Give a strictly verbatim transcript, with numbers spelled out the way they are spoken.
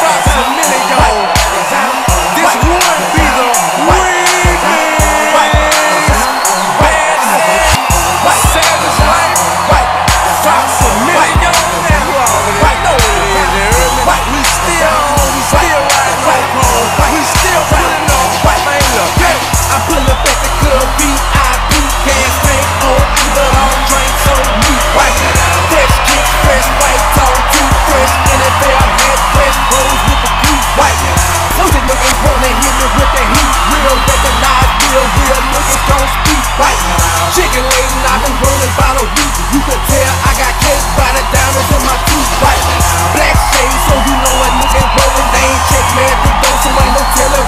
Chicken laden, I've been rolling about a week. You can tell I got cake by the diamonds in my tooth. Right, black shades, so you know a nigga rolling. They ain't check me at the door, so ain't no telling